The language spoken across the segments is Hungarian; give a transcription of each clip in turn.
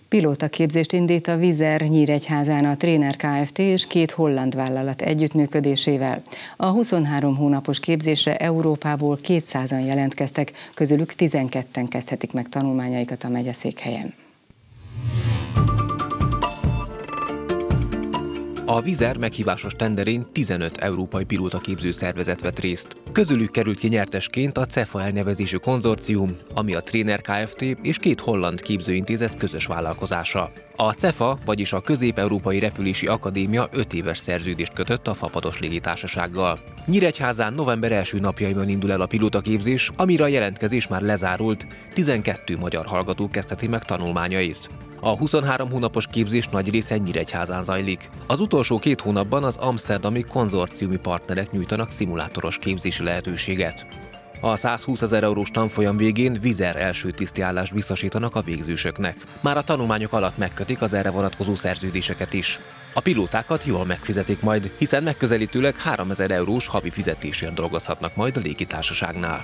Pilótaképzést indít a Vizer Nyíregyházán a Trainer Kft. És 2 holland vállalat együttműködésével. A 23 hónapos képzésre Európából 200-an jelentkeztek, közülük 12-en kezdhetik meg tanulmányaikat a megyeszékhelyen. A Vizer meghívásos tenderén 15 európai pilótaképző szervezet vett részt. Közülük került ki nyertesként a CEFA elnevezésű konzorcium, ami a Trainer Kft. És 2 holland képzőintézet közös vállalkozása. A CEFA, vagyis a Közép-Európai Repülési Akadémia 5 éves szerződést kötött a Fapados légitársasággal. Nyíregyházán november első napjaiban indul el a pilótaképzés, amire a jelentkezés már lezárult, 12 magyar hallgató kezdheti meg tanulmányait. A 23 hónapos képzés nagy része Nyíregyházán zajlik. Az utolsó 2 hónapban az amszterdami konzorciumi partnerek nyújtanak szimulátoros képzési lehetőséget. A 120 000 eurós tanfolyam végén Vizer első tisztiállást biztosítanak a végzősöknek. Már a tanulmányok alatt megkötik az erre vonatkozó szerződéseket is. A pilótákat jól megfizetik majd, hiszen megközelítőleg 3000 eurós havi fizetésért dolgozhatnak majd a légitársaságnál.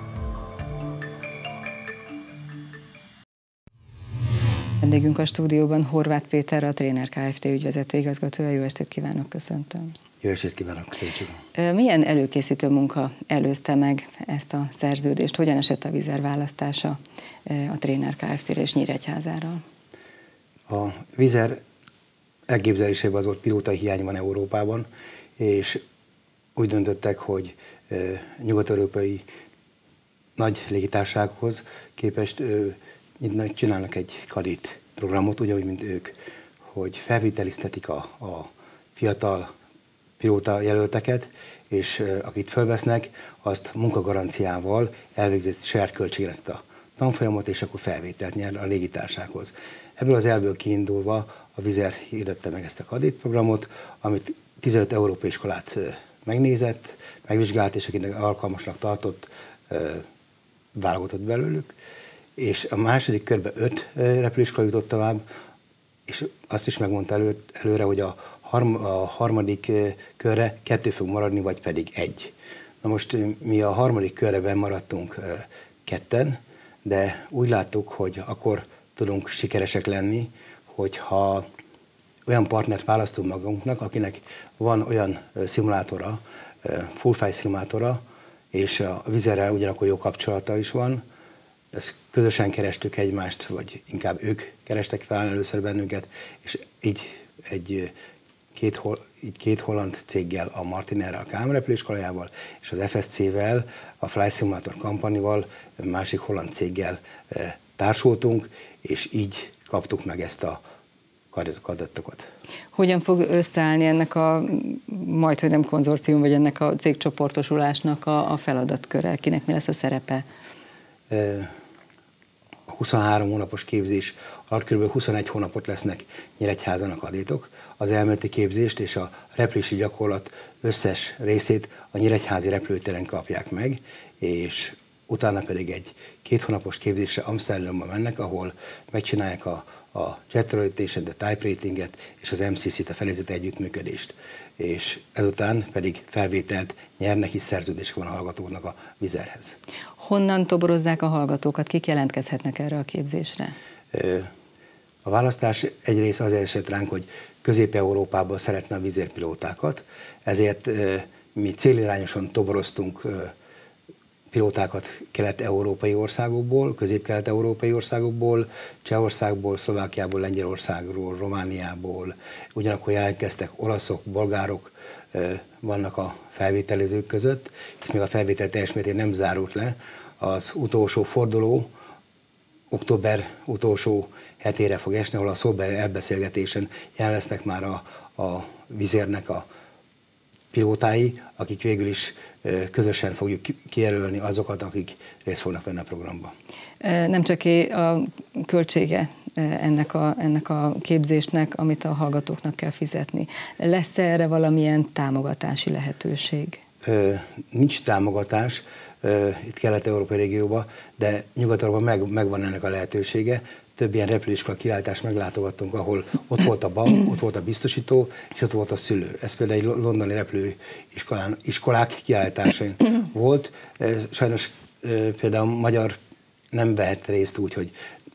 Vendégünk a stúdióban Horváth Péter, a Trainer Kft. Ügyvezető igazgatója. Jó estét kívánok, köszöntöm. Jó estét kívánok, Milyen előkészítő munka előzte meg ezt a szerződést? Hogyan esett a Vizer választása a Trainer Kft. És Nyíregyházára? A Vizer elképzelésében az volt, pilótai hiány van Európában, és úgy döntöttek, hogy nyugat-európai nagy légitársasághoz képest csinálnak egy kadit programot, ugyanúgy, mint ők, hogy felvételiztetik a fiatal pilóta jelölteket, és akit fölvesznek, azt munkagaranciával elvégzett saját költségen ezt a tanfolyamot, és akkor felvételt nyer a légitársasághoz. Ebből az elvből kiindulva a Vizer hirdette meg ezt a kadit programot, amit 15 európai iskolát megnézett, megvizsgált, és akinek alkalmasnak tartott, válogatott belőlük, és a második körben 5 repülőiskola jutott tovább, és azt is megmondta előre, hogy a harmadik körre 2 fog maradni, vagy pedig 1. Na most mi a harmadik körben maradtunk 2-en, de úgy láttuk, hogy akkor tudunk sikeresek lenni, hogyha olyan partnert választunk magunknak, akinek van olyan szimulátora, full flight szimulátora, és a Vizerrel ugyanakkor jó kapcsolata is van. Ezt közösen kerestük egymást, vagy inkább ők kerestek talán először bennünket, és így két holland céggel, a Martinair a KLM repülőiskolájával, és az FSC-vel, a Flight Simulator Company-val, másik holland céggel társultunk, és így kaptuk meg ezt a kadettokat. Hogyan fog összeállni ennek a majdhogy nem konzorcium, vagy ennek a cégcsoportosulásnak a feladatköre? Kinek mi lesz a szerepe? A 23 hónapos képzés alatt kb. 21 hónapot lesznek Nyíregyházan a kadétok. Az elméleti képzést és a repülési gyakorlat összes részét a nyíregyházi repülőtéren kapják meg, és utána pedig egy 2 hónapos képzésre Amsterdamba mennek, ahol megcsinálják a jet rotation, a type ratinget és az MCC-t, a felézeti együttműködést. És ezután pedig felvételt nyernek, hisz szerződések van a hallgatóknak a Vizerhez. Honnan toborozzák a hallgatókat? Kik jelentkezhetnek erre a képzésre? A választás egyrészt azért esett ránk, hogy Közép-Európában szeretne a Vizer pilótákat, ezért mi célirányosan toboroztunk pilótákat kelet-európai országokból, közép-kelet-európai országokból, Csehországból, Szlovákiából, Lengyelországról, Romániából, ugyanakkor jelentkeztek olaszok, bolgárok, vannak a felvételezők között, és még a felvétel teljes mértékben nem zárult le. Az utolsó forduló október utolsó hetére fog esni, ahol a szóbeli elbeszélgetésen jelen lesznek már a Vizernek a pilótái, akik végül is közösen fogjuk kijelölni azokat, akik részt fognak venni a programba. Nem csak a költsége ennek a képzésnek, amit a hallgatóknak kell fizetni. Lesz erre valamilyen támogatási lehetőség? Nincs támogatás itt kelet-európai régióban, de Nyugat-Európában megvan ennek a lehetősége. Több ilyen repülőiskola kiállítást meglátogattunk, ahol ott volt a bank, ott volt a biztosító, és ott volt a szülő. Ez például egy londoni repülőiskolák kiállításain volt. Sajnos például magyar nem vehet részt úgy, hogy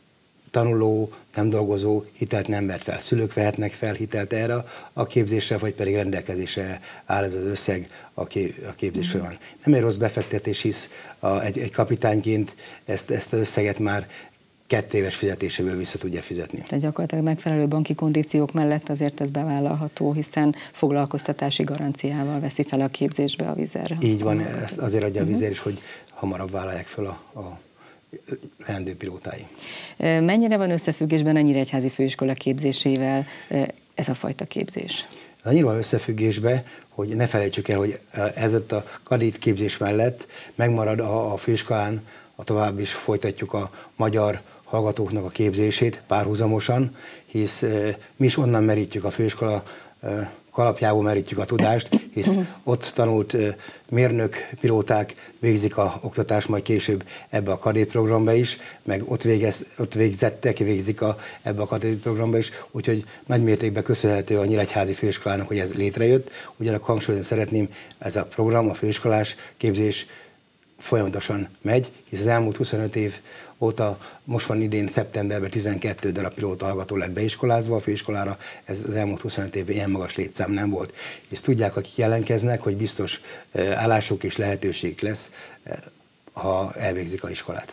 tanuló, nem dolgozó hitelt nem vett fel. Szülők vehetnek fel hitelt erre a képzésre, vagy pedig rendelkezésre áll ez az összeg a képzésre van. Nem egy rossz befektetés, hisz egy kapitányként ezt az összeget már 2 éves fizetéséből vissza tudja fizetni. Tehát gyakorlatilag megfelelő banki kondíciók mellett azért ez bevállalható, hiszen foglalkoztatási garanciával veszi fel a képzésbe a Vizer. Így van, ezt azért adja a Vizer is, hogy hamarabb vállalják fel a leendő pilótái. Mennyire van összefüggésben a Nyíregyházi Főiskola képzésével ez a fajta képzés? Annyira van összefüggésben, hogy ne felejtsük el, hogy ez a kadét képzés mellett megmarad a főiskolán, tovább is folytatjuk a magyar hallgatóknak a képzését párhuzamosan, hisz mi is onnan merítjük a főiskola kalapjából merítjük a tudást, hisz ott tanult mérnök, pilóták végzik a oktatást, majd később ebbe a kadétprogramba is, meg ott végzettek, végzik ebbe a kadétprogramba is, úgyhogy nagy mértékben köszönhető a Nyíregyházi Főiskolának, hogy ez létrejött. Ugyanakkor hangsúlyozni szeretném, ez a program, a főiskolás képzés folyamatosan megy, hisz az elmúlt 25 év óta, most van idén szeptemberben 12 darab pilóta hallgató lett beiskolázva a főiskolára, ez az elmúlt 25 évben ilyen magas létszám nem volt. És tudják, akik jelentkeznek, hogy biztos állásuk és lehetőség lesz, ha elvégzik a iskolát.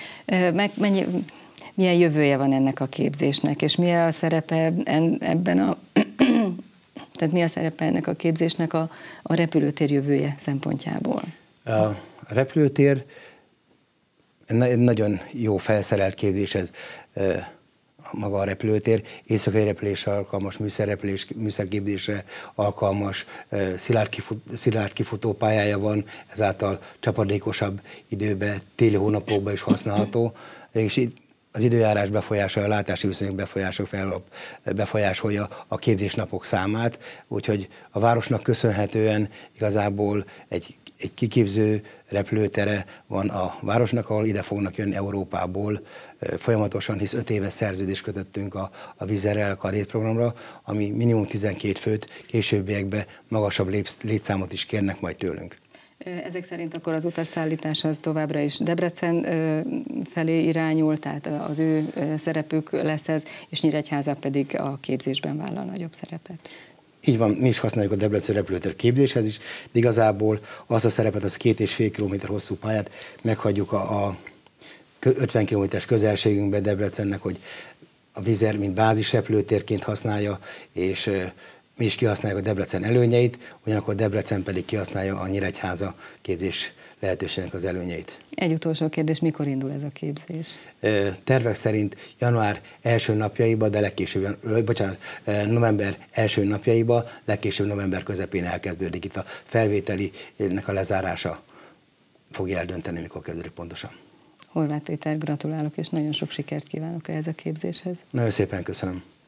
Milyen jövője van ennek a képzésnek, és mi a szerepe ebben tehát mi a szerepe ennek a képzésnek a repülőtér jövője szempontjából? A repülőtér egy nagyon jó felszerelt képzés, ez maga a repülőtér, éjszakai repülésre alkalmas, műszerképzésre alkalmas, szilárd kifutó pályája van, ezáltal csapadékosabb időben, téli hónapokban is használható, és itt az időjárás befolyásolja, a látási viszonyok befolyásolja a képzésnapok számát, úgyhogy a városnak köszönhetően igazából egy kiképző repülőtere van a városnak, ahol ide fognak jönni Európából folyamatosan, hisz 5 éves szerződést kötöttünk a Vizerrel kadétprogramra, ami minimum 12 főt, későbbiekben magasabb létszámot is kérnek majd tőlünk. Ezek szerint akkor az utasszállítás az továbbra is Debrecen felé irányul, tehát az ő szerepük lesz ez, és Nyíregyháza pedig a képzésben vállal nagyobb szerepet. Így van, mi is használjuk a Debrecen repülőtér képzéshez is, de igazából azt a szerepet, az 2,5 km hosszú pályát meghagyjuk a 50 km-es közelségünkben Debrecennek, hogy a Vizer mint bázis repülőtérként használja, és mi is kihasználjuk a Debrecen előnyeit, ugyanakkor Debrecen pedig kihasználja a Nyíregyháza képzés lehetőségnek az előnyeit. Egy utolsó kérdés, mikor indul ez a képzés? Tervek szerint január első napjaiban, de legkésőbb, november első napjaiban, legkésőbb november közepén elkezdődik. Itt a felvételinek a lezárása fogja eldönteni, mikor kezdődik pontosan. Horváth Péter, gratulálok, és nagyon sok sikert kívánok ehhez a képzéshez. Nagyon szépen köszönöm.